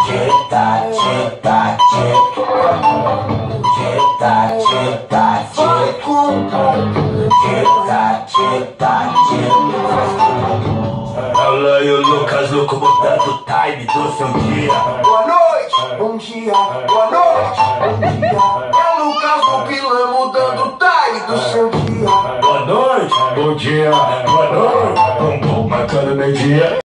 Olha aí o Lucas louco botando o time do seu dia. Boa noite, bom dia, boa noite, bom dia. É o Lucas do Pilan mudando o time do seu dia. Boa noite, bom dia, boa noite, bom marcando meio-dia.